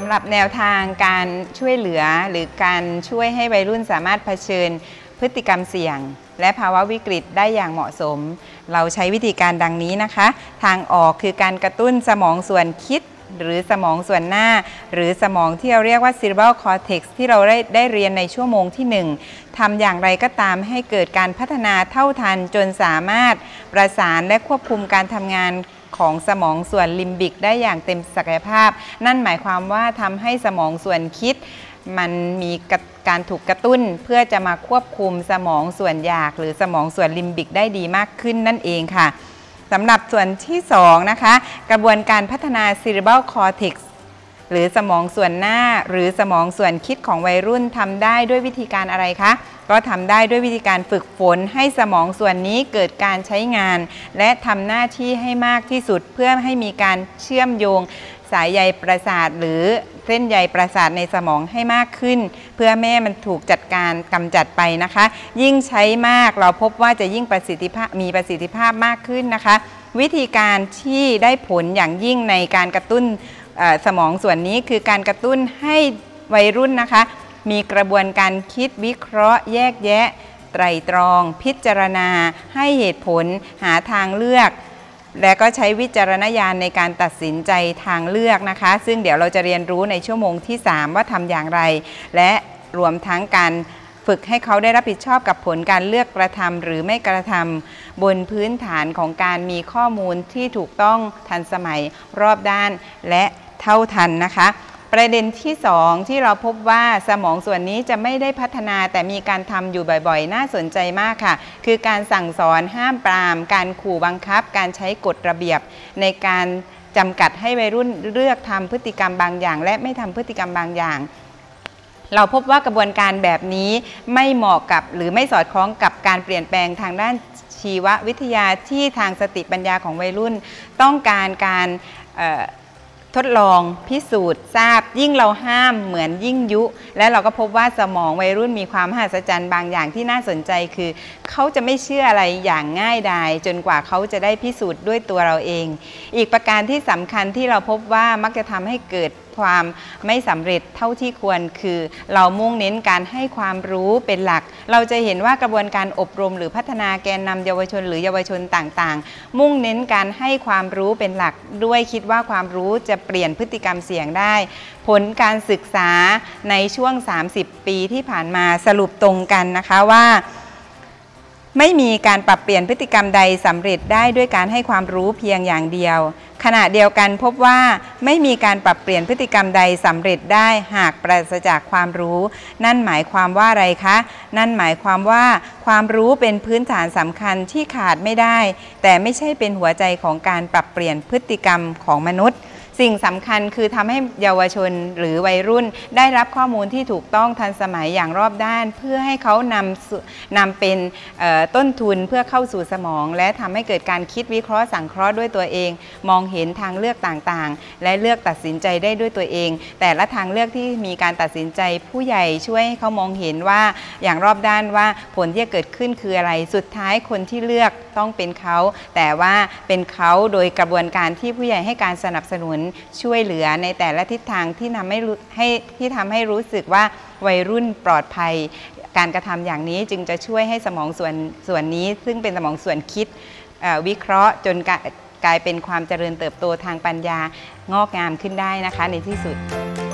ำหรับแนวทางการช่วยเหลือหรือการช่วยให้วัยรุ่นสามารถเผชิญพฤติกรรมเสี่ยงและภาวะวิกฤตได้อย่างเหมาะสมเราใช้วิธีการดังนี้นะคะทางออกคือการกระตุ้นสมองส่วนคิดหรือสมองส่วนหน้าหรือสมองที่เราเรียกว่า cerebral cortex ที่เราได้เรียนในชั่วโมงที่1ทำอย่างไรก็ตามให้เกิดการพัฒนาเท่าทันจนสามารถประสานและควบคุมการทำงานของสมองส่วนลิมบิกได้อย่างเต็มศักยภาพนั่นหมายความว่าทำให้สมองส่วนคิดมันมีการถูกกระตุ้นเพื่อจะมาควบคุมสมองส่วนอยากหรือสมองส่วนลิมบิกได้ดีมากขึ้นนั่นเองค่ะสำหรับส่วนที่2นะคะกระบวนการพัฒนา cerebral cortex หรือสมองส่วนหน้าหรือสมองส่วนคิดของวัยรุ่นทำได้ด้วยวิธีการอะไรคะก็ทำได้ด้วยวิธีการฝึกฝนให้สมองส่วนนี้เกิดการใช้งานและทำหน้าที่ให้มากที่สุดเพื่อให้มีการเชื่อมโยงสายใยประสาทหรือเส้นใยประสาทในสมองให้มากขึ้นเพื่อแม่มันถูกจัดการกำจัดไปนะคะยิ่งใช้มากเราพบว่าจะยิ่งมีประสิทธิภาพมากขึ้นนะคะวิธีการที่ได้ผลอย่างยิ่งในการกระตุ้นสมองส่วนนี้คือการกระตุ้นให้วัยรุ่นนะคะมีกระบวนการคิดวิเคราะห์แยกแยะไตร่ตรองพิจารณาให้เหตุผลหาทางเลือกและก็ใช้วิจารณญาณในการตัดสินใจทางเลือกนะคะซึ่งเดี๋ยวเราจะเรียนรู้ในชั่วโมงที่3ว่าทำอย่างไรและรวมทั้งการฝึกให้เขาได้รับผิดชอบกับผลการเลือกกระทำหรือไม่กระทำบนพื้นฐานของการมีข้อมูลที่ถูกต้องทันสมัยรอบด้านและเท่าทันนะคะประเด็นที่2ที่เราพบว่าสมองส่วนนี้จะไม่ได้พัฒนาแต่มีการทำอยู่บ่อยๆน่าสนใจมากค่ะคือการสั่งสอนห้ามปรามการขู่บังคับการใช้กฎระเบียบในการจำกัดให้วัยรุ่นเลือกทำพฤติกรรมบางอย่างและไม่ทำพฤติกรรมบางอย่างเราพบว่ากระบวนการแบบนี้ไม่เหมาะกับหรือไม่สอดคล้องกับการเปลี่ยนแปลงทางด้านชีววิทยาที่ทางสติปัญญาของวัยรุ่นต้องการการทดลองพิสูจน์ทราบยิ่งเราห้ามเหมือนยิ่งยุและเราก็พบว่าสมองวัยรุ่นมีความมหัศจรรย์บางอย่างที่น่าสนใจคือเขาจะไม่เชื่ออะไรอย่างง่ายดายจนกว่าเขาจะได้พิสูจน์ด้วยตัวเราเองอีกประการที่สำคัญที่เราพบว่ามักจะทำให้เกิดความไม่สำเร็จเท่าที่ควรคือเรามุ่งเน้นการให้ความรู้เป็นหลักเราจะเห็นว่ากระบวนการอบรมหรือพัฒนาแกนนำเยาวชนหรือเยาวชนต่างๆมุ่งเน้นการให้ความรู้เป็นหลักด้วยคิดว่าความรู้จะเปลี่ยนพฤติกรรมเสี่ยงได้ผลการศึกษาในช่วง30 ปีที่ผ่านมาสรุปตรงกันนะคะว่าไม่มีการปรับเปลี่ยนพฤติกรรมใดสำเร็จได้ด้วยการให้ความรู้เพียงอย่างเดียวขณะเดียวกันพบว่าไม่มีการปรับเปลี่ยนพฤติกรรมใดสำเร็จได้หากปราศจากความรู้นั่นหมายความว่าอะไรคะนั่นหมายความว่าความรู้เป็นพื้นฐานสำคัญที่ขาดไม่ได้แต่ไม่ใช่เป็นหัวใจของการปรับเปลี่ยนพฤติกรรมของมนุษย์สิ่งสำคัญคือทำให้เยาวชนหรือวัยรุ่นได้รับข้อมูลที่ถูกต้องทันสมัยอย่างรอบด้านเพื่อให้เขานำเป็นต้นทุนเพื่อเข้าสู่สมองและทำให้เกิดการคิดวิเคราะห์สังเคราะห์ด้วยตัวเองมองเห็นทางเลือกต่างๆและเลือกตัดสินใจได้ด้วยตัวเองแต่ละทางเลือกที่มีการตัดสินใจผู้ใหญ่ช่วยให้เขามองเห็นว่าอย่างรอบด้านว่าผลที่จะเกิดขึ้นคืออะไรสุดท้ายคนที่เลือกต้องเป็นเขาแต่ว่าเป็นเขาโดยกระบวนการที่ผู้ใหญ่ให้การสนับสนุนช่วยเหลือในแต่ละทิศทางที่ทำให้รู้สึกว่าวัยรุ่นปลอดภัยการกระทำอย่างนี้จึงจะช่วยให้สมองส่วนนี้ซึ่งเป็นสมองส่วนคิดวิเคราะห์จนกลายเป็นความเจริญเติบโตทางปัญญางอกงามขึ้นได้นะคะในที่สุด